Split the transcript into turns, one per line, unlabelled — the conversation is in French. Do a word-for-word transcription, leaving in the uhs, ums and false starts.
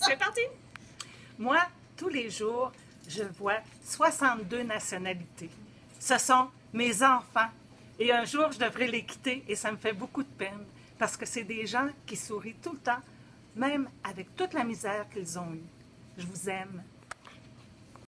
C'est parti! Moi, tous les jours, je vois soixante-deux nationalités. Ce sont mes enfants. Et un jour, je devrais les quitter et ça me fait beaucoup de peine parce que c'est des gens qui sourient tout le temps, même avec toute la misère qu'ils ont eue. Je vous aime.